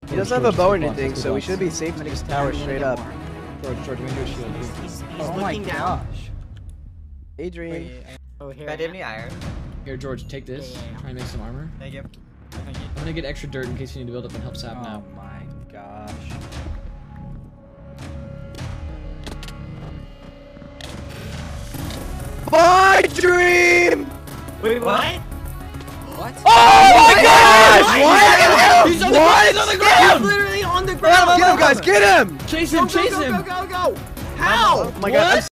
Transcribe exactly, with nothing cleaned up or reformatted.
He doesn't have a bow or anything, so we should be safe to just tower straight up. George, George, we do a shield. He's, he's, he's Oh my looking down. gosh. Adrian. Oh, here. Guy, do you have any iron? Here, George, take this. Yeah, yeah, yeah. Try and make some armor. Thank you. Thank you. I'm gonna get extra dirt in case you need to build up and help Sap Oh now. my gosh. My dream! Wait, what? What? Oh my gosh! What? What? He's on the What? ground! He's on the ground! He's literally on the ground! Get him, guys! Get him! Chase him! Go, go, Chase go, him! go, go, go! How? Oh my god! I'm